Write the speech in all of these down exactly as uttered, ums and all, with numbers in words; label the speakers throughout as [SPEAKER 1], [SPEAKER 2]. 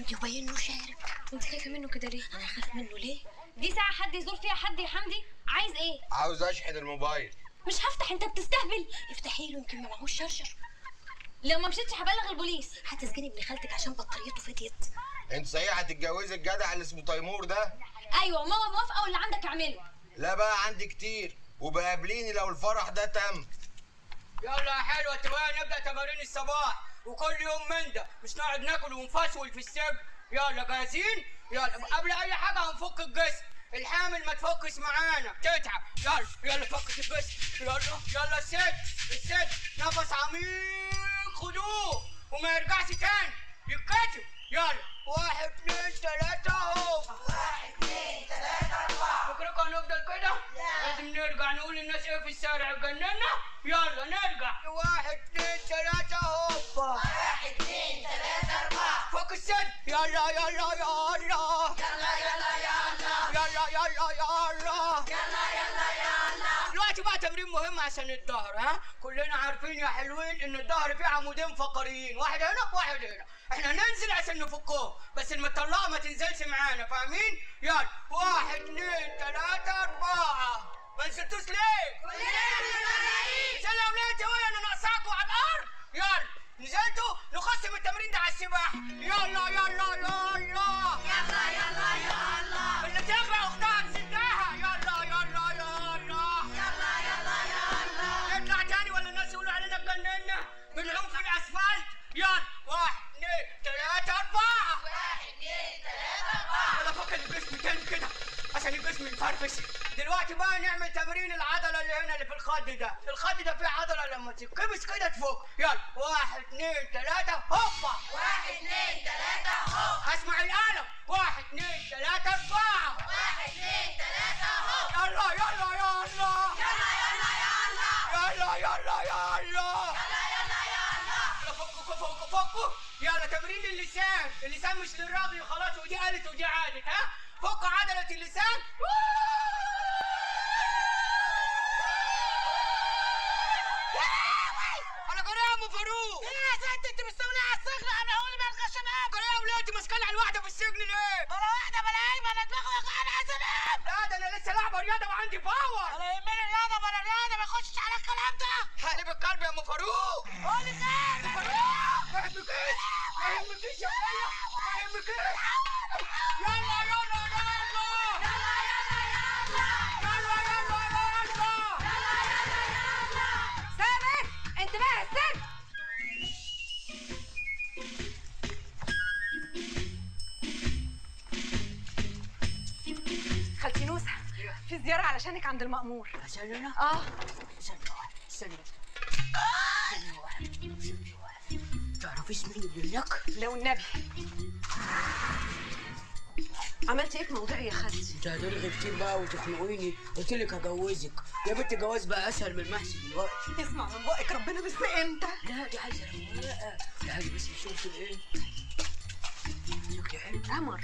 [SPEAKER 1] حمدي وباين انه شارب.
[SPEAKER 2] انت خايفه منه كده ليه؟
[SPEAKER 1] انا خايف منه ليه؟
[SPEAKER 2] دي ساعه حد يزور فيها حد يا حمدي؟ عايز ايه؟
[SPEAKER 3] عاوز اشحن الموبايل.
[SPEAKER 2] مش هفتح، انت بتستهبل.
[SPEAKER 1] افتحي له يمكن ما معهوش شرشر.
[SPEAKER 2] لو ما مشيتش هبلغ البوليس.
[SPEAKER 1] هتسجني ابن خالتك عشان بطاريته فضيت.
[SPEAKER 3] انت صحيح هتتجوزي الجدع اللي اسمه تيمور ده؟
[SPEAKER 2] ايوه ماما موافقه واللي عندك اعمله.
[SPEAKER 3] لا بقى عندي كتير وبقابليني لو الفرح ده تم.
[SPEAKER 4] يلا يا حلوه تعالى نبدا تمارين الصباح وكل يوم من ده، مش نقعد ناكل ونفسول في السجن. يلا جاهزين؟ يلا قبل اي حاجه هنفك الجسم. الحامل ما تفكش معانا تتعب. يلا يلا فكش الجسم. يلا يلا الست الست نفس عميق خدوه وما يرجعش تاني يتكتم. يلا واحد اتنين تلاته اهو.
[SPEAKER 5] واحد اتنين تلاته اربعه.
[SPEAKER 4] فكركم هنفضل كده؟
[SPEAKER 5] لا
[SPEAKER 4] لازم نرجع نقول للناس ايه في الشارع اتجننا. يلا نرجع. واحد اتنين تلاته هوبا.
[SPEAKER 5] واحد اتنين تلاته اربعه.
[SPEAKER 4] فك الست. يلا يلا يلا
[SPEAKER 5] يلا يلا يلا
[SPEAKER 4] يلا يلا يلا
[SPEAKER 5] يلا يلا يلا.
[SPEAKER 4] دلوقتي بقى تمرين مهم عشان الظهر. ها كلنا عارفين يا حلوين ان الظهر فيه عمودين فقريين، واحد هنا واحد هنا. احنا ننزل عشان نفكهم بس المطلقه ما تنزلش معانا، فاهمين؟ يلا واحد اتنين تلاته اربعه. ما نسيتوش ليه؟
[SPEAKER 5] كلنا متفرقين.
[SPEAKER 4] شيل يا ولاد هو انا ناقصاكوا على الارض. يلا نزلتوا نقسم التمرين ده على السباحه. يلا يلا يلا
[SPEAKER 5] يلا يلا يلا.
[SPEAKER 4] اللي تبقى اختها نسيتها. يلا يلا يلا
[SPEAKER 5] يلا يلا يلا.
[SPEAKER 4] نطلع تاني ولا الناس يقولوا علينا اتجننا؟ بنعوم في الاسفلت. يلا واحد اتنين تلاته اربعه.
[SPEAKER 5] واحد اتنين تلاته اربعه.
[SPEAKER 4] يلا فك الجسم تاني كده عشان الجسم يفرفش. دلوقتي بقى نعمل تمرين العضله اللي هنا اللي في الخد ده. الخد ده فيه عضله لما تتكبس كده تفك. يلا واحد اتنين تلاته هوبا.
[SPEAKER 5] واحد اتنين تلاته هوب.
[SPEAKER 4] اسمع القلم. واحد اتنين تلاته اربعه.
[SPEAKER 5] واحد اتنين تلاته هوب.
[SPEAKER 4] يلا يلا يلا
[SPEAKER 5] يلا يلا يلا.
[SPEAKER 4] يلا يلا يلا
[SPEAKER 5] يلا يلا يلا.
[SPEAKER 4] فكوا فكوا فكوا. يلا تمرين اللسان. اللسان مش للراجل خلاص، ودي قالت ودي عادت. ها فكوا عضله اللسان. انا جرى يا ام فاروق.
[SPEAKER 5] ايه يا ست انت مستوليه على السجن؟ انا هقول مالك يا شباب.
[SPEAKER 4] جرى يا ولاد ماسكاني على الواحده في السجن ليه؟
[SPEAKER 5] بلا واحده بلا قايمه انا دماغي وجعانه يا شباب.
[SPEAKER 4] لا ده انا لسه لاعبه رياضه وعندي باور.
[SPEAKER 5] ولا يهمني الرياضه ولا الرياضه، ما يخشش على الكلام ده.
[SPEAKER 4] حقلب القلب يا ام فاروق.
[SPEAKER 5] قولي خير.
[SPEAKER 4] ما يهمكيش ما يهمكيش يا خيا ما يهمكيش. يلا يلا يلا
[SPEAKER 5] يلا يلا يلا.
[SPEAKER 4] يلا يلا يلا.
[SPEAKER 5] يلا يلا يلا.
[SPEAKER 2] سامح انتباه السجن. خالتي نوسة في زيارة علشانك عند المأمور.
[SPEAKER 4] عشان انا؟
[SPEAKER 2] اه
[SPEAKER 4] استنى واحد استنى استنى واحد استنى واحد. تعرفيش مين اللي لك؟
[SPEAKER 2] لو النبي. عملتي ايه في موضوعي يا خالتي؟
[SPEAKER 4] انت هترغي كتير بقى وتخنقيني. قلت لك هجوزك يا بنت. الجواز بقى اسهل من المحسن دلوقتي.
[SPEAKER 2] اسمع من بقك ربنا، بس امتى؟
[SPEAKER 4] لا دي عايزه رواقه. دي عايزه بس شوف الايه. شكلي حلو.
[SPEAKER 2] قمر.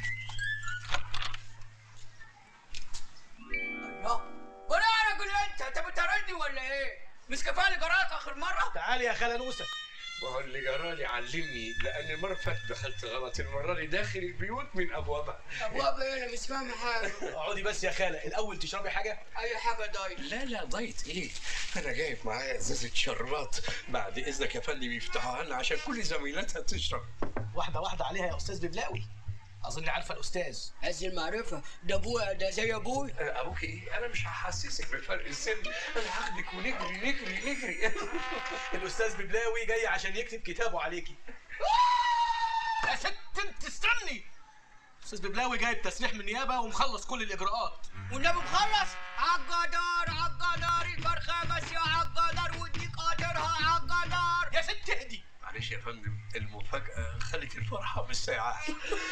[SPEAKER 4] الله ولا يا راجل انت انت بتطردني ولا ايه؟ مش كفايه جراك اخر مره؟
[SPEAKER 6] تعالي يا خاله نوسه.
[SPEAKER 7] ما هو اللي جرالي علمني، لان المره اللي فاتت دخلت غلط، المره دي داخل البيوت من ابوابها.
[SPEAKER 4] ابواب ايه؟ انا مش فاهم حاجه.
[SPEAKER 6] اقعدي بس يا خاله، الاول تشربي حاجه؟
[SPEAKER 4] اي حاجه دايت.
[SPEAKER 7] لا لا دايت ايه؟ انا جايب معايا ازازه شربات، بعد اذنك يا فندم يفتحوها لنا عشان كل زميلاتها تشرب.
[SPEAKER 6] واحده واحده عليها يا استاذ ببلاوي. اظن عارفه الاستاذ.
[SPEAKER 4] هذه المعرفه ده ابويا ده زي ابوي.
[SPEAKER 7] أه، ابوك ايه؟ انا مش هحسسك بفرق السن، انا هاخدك ونجري نجري نجري.
[SPEAKER 6] الاستاذ ببلاوي جاي عشان يكتب كتابه عليكي. يا ست انت استني. استاذ ببلاوي جايب تسريح من النيابه ومخلص كل الاجراءات.
[SPEAKER 4] والنبي مخلص. عالجدار عالجدار الفرخه بس يا عالجدار وديك قاطرها عالجدار.
[SPEAKER 6] يا ست اهدي.
[SPEAKER 7] معلش يا فندم، المفاجأة خلت الفرحة بالساعات.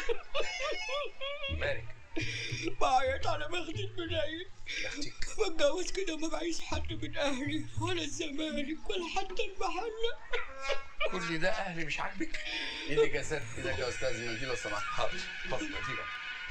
[SPEAKER 7] مالك؟
[SPEAKER 4] بعيط على بختي البناية.
[SPEAKER 7] بختك؟
[SPEAKER 4] بتجوز كده وما بعيش حد من أهلي ولا الزمالك ولا حتى المحلة.
[SPEAKER 7] كل ده أهلي مش عاجبك؟
[SPEAKER 3] ايدك يا ست، ايدك يا استاذ منتي لو سمحت.
[SPEAKER 7] حاضر، اتفضل نتيجة.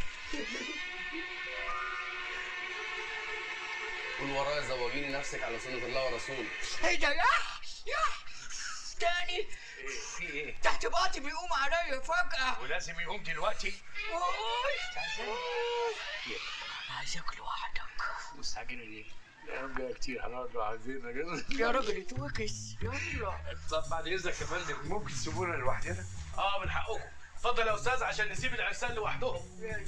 [SPEAKER 3] قول ورايا زوجيني نفسك على سنة الله ورسوله.
[SPEAKER 4] ايه ده؟ يا يا تاني
[SPEAKER 7] في ايه؟
[SPEAKER 4] تحت باطي بيقوم عليا فجأة.
[SPEAKER 7] ولازم يقوم دلوقتي؟
[SPEAKER 4] اوي
[SPEAKER 7] يلا.
[SPEAKER 4] عايزك لوحدك.
[SPEAKER 7] مستعجلة ليه؟ يا راجل كتير هنقعد لوحدنا كده.
[SPEAKER 4] يا راجل اتوكس يلا.
[SPEAKER 6] طب بعد اذنك يا فندم،
[SPEAKER 7] ممكن تسيبونا لوحدنا؟
[SPEAKER 6] اه من حقكم. اتفضل يا استاذ عشان نسيب العرسان لوحدهم.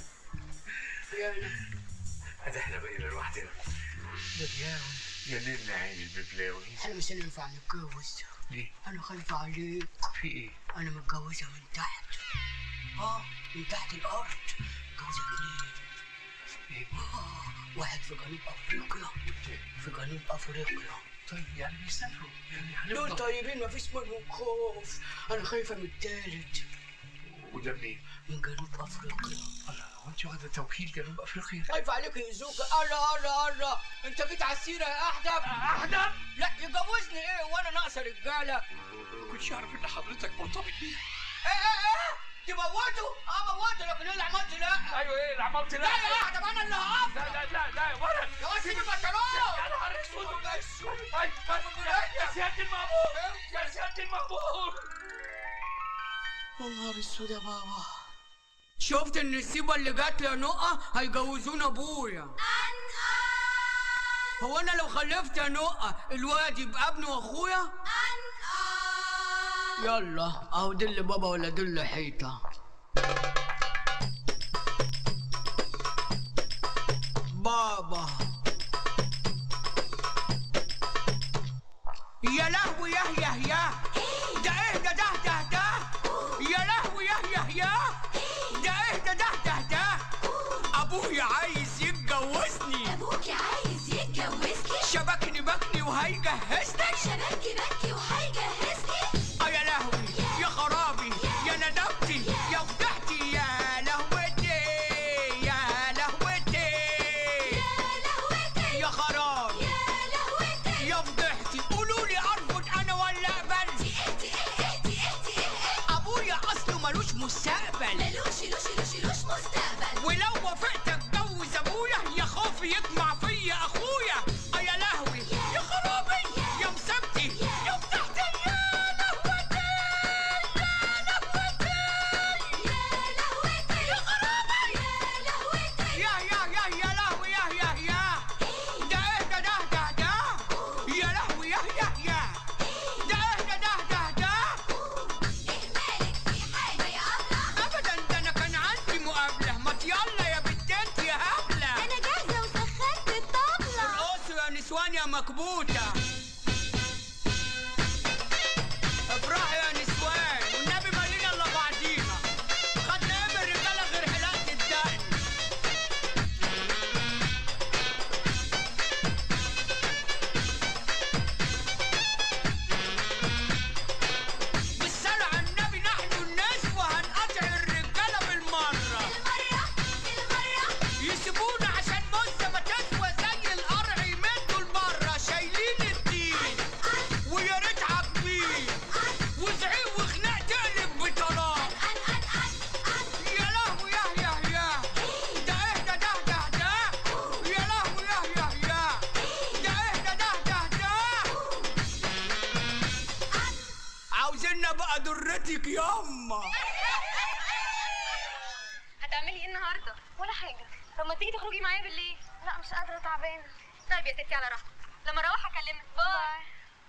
[SPEAKER 7] هذا احنا بقينا لوحدنا. يا ليل عين الببلاوي.
[SPEAKER 4] احنا مش هننفع نتجوز.
[SPEAKER 7] ليه؟
[SPEAKER 4] انا خايفة عليك.
[SPEAKER 7] في ايه؟
[SPEAKER 4] انا متجوزة من تحت. اه من تحت الارض. متجوزة اتنين.
[SPEAKER 7] ايه؟
[SPEAKER 4] آه، واحد في جنوب افريقيا. في جنوب افريقيا.
[SPEAKER 7] طيب يعني بيسافروا يعني
[SPEAKER 4] دول
[SPEAKER 7] هنفضل.
[SPEAKER 4] طيبين مفيش منهم خوف. انا خايفة من التالت.
[SPEAKER 7] وده منين؟
[SPEAKER 4] من جنوب افريقيا.
[SPEAKER 7] الله، هو انت واخده توكيل جنوب افريقيا؟
[SPEAKER 4] خايف عليك يأذوك. الله الله الله، انت جيت على السيرة يا احدب.
[SPEAKER 6] احدب؟
[SPEAKER 4] لا يجوزني ايه وانا ناقصة رجالة.
[SPEAKER 7] ما كنتش اعرف ان حضرتك مرتبط بيه.
[SPEAKER 4] ايه ايه ايه تموته؟ اه موته، لكن ايه اللي عملت؟ لا
[SPEAKER 6] ايوه ايه اللي عملت؟ لا
[SPEAKER 4] لا يا احدب انا اللي هقف.
[SPEAKER 6] لا لا لا لا يا ولد.
[SPEAKER 4] يا سيدي البنطلون.
[SPEAKER 6] يا نهار اسود اسود. يا سيادة المأمور، يا سيادة المأمور.
[SPEAKER 4] يا نهار اسود يا بابا. شفت النسيبة اللي جات لي يا نقة؟ هيجوزونا ابويا. هو انا لو خلفت يا نقة الواد يبقى ابني واخويا؟ يلا اهو دل بابا ولا دل حيطة. بابا يا لهوي يا يا يا ده ايه ده ده ده ده يا لهوي يا يا يا ده ايه ده ده ده ده ابويا عايز يتجوزني.
[SPEAKER 5] ابوك عايز يتجوزني.
[SPEAKER 4] شبكني بكني وهيجهزني.
[SPEAKER 5] شبكي بكي وهيجهزني.
[SPEAKER 4] اه يا لهوي يا خرابي يا ندمتي يا فضحتي يا لهوتي يا لهوتي
[SPEAKER 5] يا لهوتي
[SPEAKER 4] يا خرابي
[SPEAKER 5] يا لهوتي.
[SPEAKER 4] يا فضحتي. قولوا لي ارفض انا ولا اقبل؟
[SPEAKER 5] اهدي اهدي اهدي اهدي.
[SPEAKER 4] ابويا اصله ملوش مستقبل.
[SPEAKER 5] ملوش لوش لوش لوش مستقبل.
[SPEAKER 4] ولو وافقت اتجوز ابويا يا خوفي يطمع فيا اخويا. اه يا لهوي يا خرابي يا مسبتي يا فتحتي يا لهوتي يا لهوتي
[SPEAKER 5] يا لهوتي
[SPEAKER 4] يا خرابي
[SPEAKER 5] يا لهوتي.
[SPEAKER 4] يا يا يا يا لهوي يا يا يا ده ايه ده ده ده ده يا لهوي يا يا يا ده ايه ده ده ده ده
[SPEAKER 5] ايه مالك في حاجة يا الله؟
[SPEAKER 4] ابدا ده انا كان عندي مقابله. ما يلا يا بنت انت يا هبله.
[SPEAKER 5] انا جاهزة وسخنت الطبلة.
[SPEAKER 4] ارقصوا يا نسوان يا مكبوته. افرحوا يا نسوان والنبي مالينا الا بعضينا. خدنا ايه من الرجاله غير حلاقه الدقن. بالصلاة على النبي نحن النسوة هنقطع الرجاله بالمره.
[SPEAKER 5] المرة المرة.
[SPEAKER 4] يسيبونا عشان بص ما تسوى زي القرع يمدوا لبره. شايلين الدين ويا ريت عاجبين وزعيق وخناق تقلب بطلاق.
[SPEAKER 5] ان ان ان ان.
[SPEAKER 4] يا لهوي يا يا يا ده ايه ده ده ده ده يا لهوي يا يا يا ده ايه ده ده ده ده عاوزيننا بقى درتك ياما.
[SPEAKER 8] هتعملي ايه النهارده؟ ولا حاجه. طب ما تيجي تخرجي معايا بالليل؟ لا مش قادره تعبانه. طيب يا ستي على راحتك، لما اروح اكلمك. باي.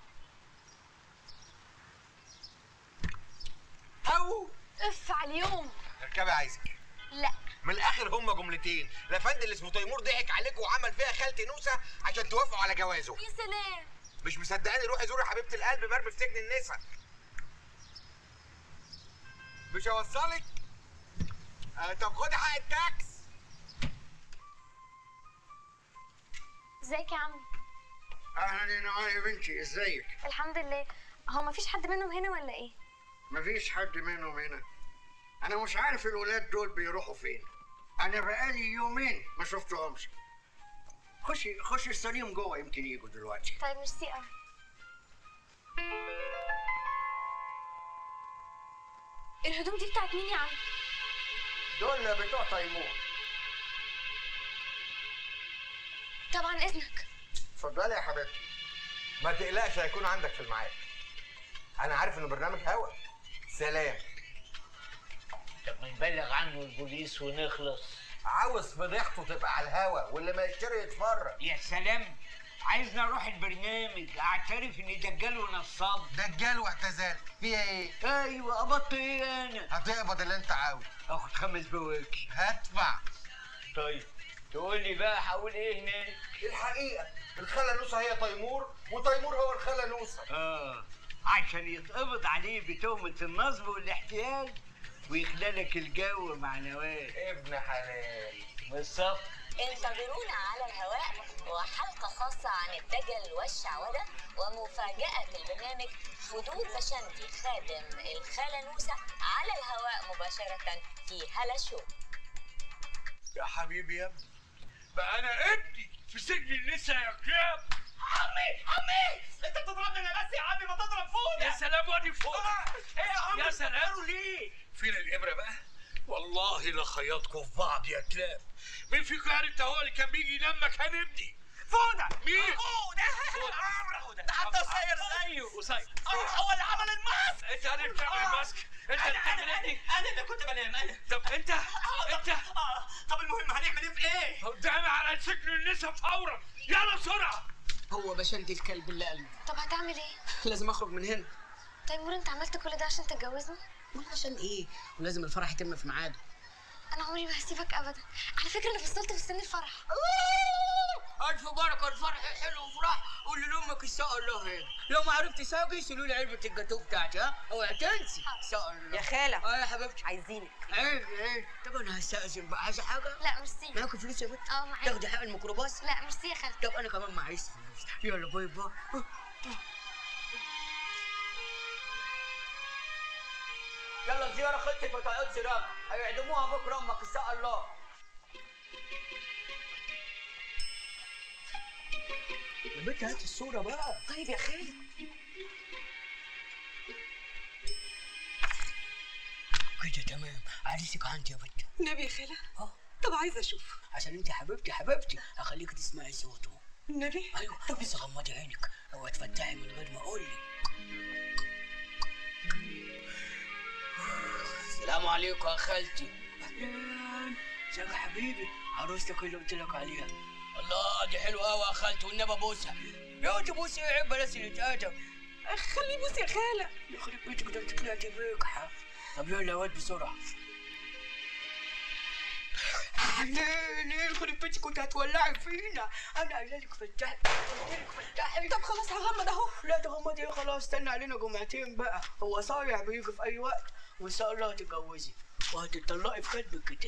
[SPEAKER 3] او
[SPEAKER 8] اف على اليوم.
[SPEAKER 3] اركبي عايزك.
[SPEAKER 8] لا
[SPEAKER 3] من الاخر هما جملتين. الافندي اللي اسمه تيمور ضحك عليك وعمل فيها خالتي نوسه عشان توافقوا على جوازه.
[SPEAKER 8] يا سلام.
[SPEAKER 3] مش مصدقاني؟ روحي زوري حبيبه القلب مرمي في سجن النسا. مش هوصلك. آه طب خدي حق التاكس.
[SPEAKER 8] ازيك يا عمي؟
[SPEAKER 9] اهلا يا نعاء يا بنتي، ازيك؟
[SPEAKER 8] الحمد لله. هو مفيش حد منهم هنا ولا ايه؟
[SPEAKER 9] مفيش حد منهم هنا. انا مش عارف الولاد دول بيروحوا فين. انا بقالي يومين ما شفتهمش. خشي خشي استنيهم جوه يمكن يجوا دلوقتي.
[SPEAKER 8] طيب ميرسي قوي. الهدوم دي بتاعت مين يا عم؟
[SPEAKER 9] دول بتوع تيمور.
[SPEAKER 8] طبعا اذنك.
[SPEAKER 9] اتفضلي يا حبيبتي.
[SPEAKER 3] ما تقلقش هيكون عندك في الميعاد. انا عارف انه برنامج هوا. سلام.
[SPEAKER 10] طب ما نبلغ عنه البوليس ونخلص.
[SPEAKER 3] عاوز فضيحته تبقى على الهوا واللي ما يشتري يتفرج.
[SPEAKER 10] يا سلام، عايزني اروح البرنامج اعترف اني دجال ونصاب.
[SPEAKER 3] دجال واعتزال فيها ايه؟
[SPEAKER 10] ايوه قبضت ايه انا؟
[SPEAKER 3] هتقبض اللي انت عاوز.
[SPEAKER 10] اخد خمس بواكي.
[SPEAKER 3] هدفع.
[SPEAKER 10] طيب تقول لي بقى هقول ايه هناك؟
[SPEAKER 3] الحقيقه الخاله نوسه هي تيمور وتيمور هو الخاله نوسه.
[SPEAKER 10] اه عشان يتقبض عليه بتهمه النصب والاحتيال ويخلالك الجو مع نوال.
[SPEAKER 3] ابن حلال.
[SPEAKER 10] بالظبط.
[SPEAKER 11] انتظرونا على الهواء وحلقة خاصة عن الدجل والشعوذة ومفاجأة البرنامج حضور بشنتي خادم الخالة نوسة على الهواء مباشرة في هلا شو.
[SPEAKER 7] يا حبيبي يا ابني، بقى انا ابني في سجن النساء يا كلاب.
[SPEAKER 6] عمي عمي انت بتضربني انا بس يا عمي، ما تضرب فوده.
[SPEAKER 7] يا سلام وادي فوق.
[SPEAKER 6] ايه يا عمي؟
[SPEAKER 7] يا سلام.
[SPEAKER 6] ليه؟
[SPEAKER 7] فين الابره بقى؟ والله لخيطكم في بعض يا كلاب. مين فيكم يعني انت هو اللي كان بيجي ينام مكان ابني؟
[SPEAKER 6] فوده.
[SPEAKER 7] مين؟
[SPEAKER 6] فوده. ده حتى قصير زيه.
[SPEAKER 7] قصير.
[SPEAKER 6] هو اللي عمل الماسك.
[SPEAKER 7] انت اللي بتعمل الماسك. انت اللي بتعمل ايه؟
[SPEAKER 6] انا اللي كنت بنام انا.
[SPEAKER 7] طب انت انت
[SPEAKER 6] اه طب المهم هنعمل ايه في ايه؟
[SPEAKER 7] قدامي على سجن النساء فورا. يلا بسرعه.
[SPEAKER 4] هو بشنتي الكلب اللي قلبي.
[SPEAKER 8] طب هتعمل ايه؟
[SPEAKER 4] لازم اخرج من هنا.
[SPEAKER 8] تيمور انت عملت كل ده عشان تتجوزني؟
[SPEAKER 4] عشان ايه؟ ولازم الفرح يتم في ميعاده.
[SPEAKER 8] انا عمري ما هسيبك ابدا. على فكره انا فصلت في سن الفرح.
[SPEAKER 4] الف بركه، الفرح حلو وفرح. قول لامك ان شاء الله هيك. لو ما عرفت ساقي شيلوا لي علبه الجاتوه بتاعتي. ها اوعي تنسي. ان شاء الله.
[SPEAKER 2] يا خاله.
[SPEAKER 4] اه يا حبيبتي
[SPEAKER 2] عايزينك.
[SPEAKER 4] عيب عيب. طب انا هستأذن بقى. عايزه حاجه؟
[SPEAKER 8] لا ميرسي.
[SPEAKER 4] معاكي فلوس يا بنت؟
[SPEAKER 8] اه معايا.
[SPEAKER 4] تاخدي حق الميكروباص؟
[SPEAKER 8] لا ميرسي يا خالتي.
[SPEAKER 4] طب انا كمان معيش فلوس. يلا باي باي. يلا الزياره خلصت ما تقعدش راجع، هيعدموها بكره امك ان شاء الله. يا بنت هات الصوره بقى.
[SPEAKER 2] طيب يا خالد.
[SPEAKER 4] كده تمام. عريسك عندي يا بنت.
[SPEAKER 2] النبي يا خاله.
[SPEAKER 4] اه
[SPEAKER 2] طب عايزه اشوف.
[SPEAKER 4] عشان انت حبيبتي حبيبتي هخليك تسمعي صوته.
[SPEAKER 2] النبي.
[SPEAKER 4] ايوه. طب بس غمضي عينك اوعي تفتحي من غير ما اقول لك. السلام عليكم يا خالتي. اهلا. ازيك يا حبيبي؟ عروستك اللي قلت لك عليها. الله دي حلوه قوي يا خالتي والنبي بوسها. يا دي بوسي ايه؟ عيب بلاش نتقدم.
[SPEAKER 2] خليه يبوس يا خاله.
[SPEAKER 4] يخرب بيتك ده انت طلعتي بيكحه. طب يلا يا واد بسرعه. ليه يخرب بيتك كنت هتولعي فينا. انا قايله لك فتحي قلت لك فتحي.
[SPEAKER 2] طب خلاص هغمض اهو.
[SPEAKER 4] لا تغمضي ايه خلاص. استنى علينا جمعتين بقى. هو صايع بيجي في اي وقت وان شاء الله هتتجوزي وهتطلقي في كتب الكتاب.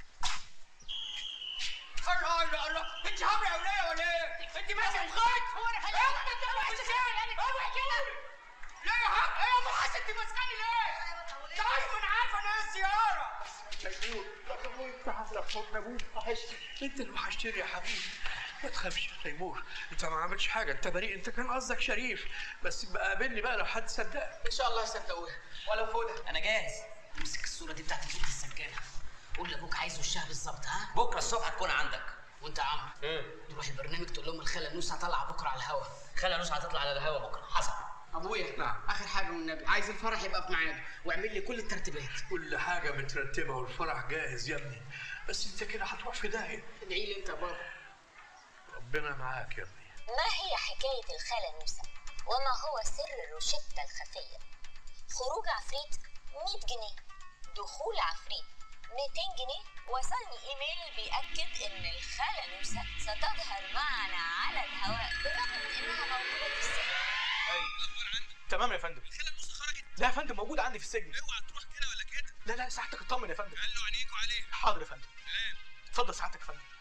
[SPEAKER 4] الله الله الله انت هبله يا وليه ولا ايه؟ انت ماشيه بخيط. هو انا خليك انت اوعي تسيبني. اوعي كده. لا يا حق ايه يا ابو حسن انت ماسكاني ليه؟ طيب انا عارفه ان هي السياره.
[SPEAKER 7] تيمور انت عامله حضن ابوك وحشتني. انت اللي وحشتني يا حبيبي. ما تخافش يا تيمور، انت ما عملتش حاجه، انت بريء، انت كان قصدك شريف. بس بقى قابلني بقى لو حد صدقك.
[SPEAKER 4] ان شاء الله يصدقوها. ولو فوده انا جاهز. امسك الصوره دي بتاعت البنت السجانه. قول لابوك عايزه الشهر بالظبط. ها
[SPEAKER 10] بكره الصبح تكون عندك.
[SPEAKER 4] وانت يا عمرو تروح البرنامج تقول لهم الخاله نوسه طالعه بكره على الهوا.
[SPEAKER 10] خلي نوسه هتطلع على الهوا بكره. حصل.
[SPEAKER 4] ابويا
[SPEAKER 7] نعم.
[SPEAKER 4] اخر حاجه والنبي عايز الفرح يبقى في ميعاده واعمل لي كل الترتيبات.
[SPEAKER 7] كل حاجه مترتبه والفرح جاهز يا ابني، بس انت كده هتروح في داهيه.
[SPEAKER 4] ادعي لي انت يا بابا.
[SPEAKER 7] ربنا معاك يا ابني.
[SPEAKER 11] ما هي حكاية الخالة نوسة؟ وما هو سر الروشتة الخفية؟ خروج عفريت مية جنيه، دخول عفريت ميتين جنيه. وصلني ايميل بيأكد ان الخالة نوسة ستظهر معنا على الهواء بالرغم من انها موجودة في السجن.
[SPEAKER 6] ايوه تمام يا فندم. الخاله نوسه خرجت؟ لا يا فندم موجوده عندي في السجن. اوعى تروح كده ولا كده. لا لا سعادتك اطمن يا فندم. قال له عينيكوا عليه. حاضر يا فندم. سلام. اتفضل سعادتك يا فندم.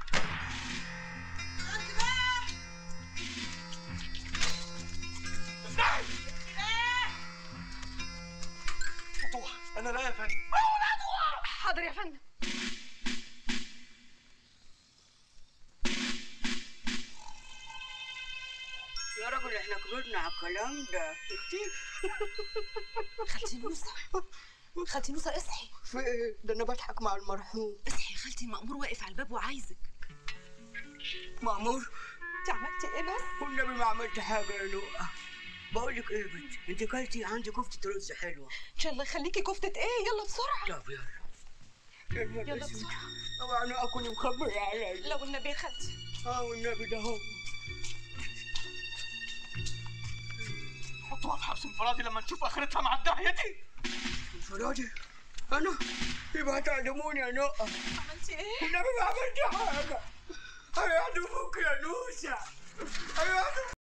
[SPEAKER 6] افتحي. فتوح انا لا يا فندم.
[SPEAKER 2] حاضر يا فندم.
[SPEAKER 4] يا راجل احنا كبرنا على الكلام ده كتير.
[SPEAKER 2] خالتي نوسه. خالتي نوسه اصحي.
[SPEAKER 4] في ايه؟ ده انا بضحك مع المرحوم.
[SPEAKER 2] اصحي يا خالتي، مأمور واقف على الباب وعايزك.
[SPEAKER 4] مأمور؟
[SPEAKER 2] انت عملتي ايه بس؟
[SPEAKER 4] والنبي ما عملت حاجه يا لؤى.
[SPEAKER 9] بقول لك ايه يا بنتي، انت كلتي عندي كفته رز حلوه.
[SPEAKER 2] ان شاء الله يخليكي كفته ايه؟ يلا بسرعه.
[SPEAKER 9] طب يلا
[SPEAKER 2] يلا بسرعه.
[SPEAKER 9] طبعا انا اكون مخبي علي.
[SPEAKER 2] لا والنبي يا خالتي.
[SPEAKER 9] اه والنبي ده هو.
[SPEAKER 6] حطوها في حبس انفرادي لما نشوف اخرتها مع الداهيه دي.
[SPEAKER 9] انفرادي؟ انا؟ يبقى تعلموني يا نقة.
[SPEAKER 2] عملتي ايه؟
[SPEAKER 9] والنبي ما عملت حاجه. هيعدموك يا نوسه. هيعدموك.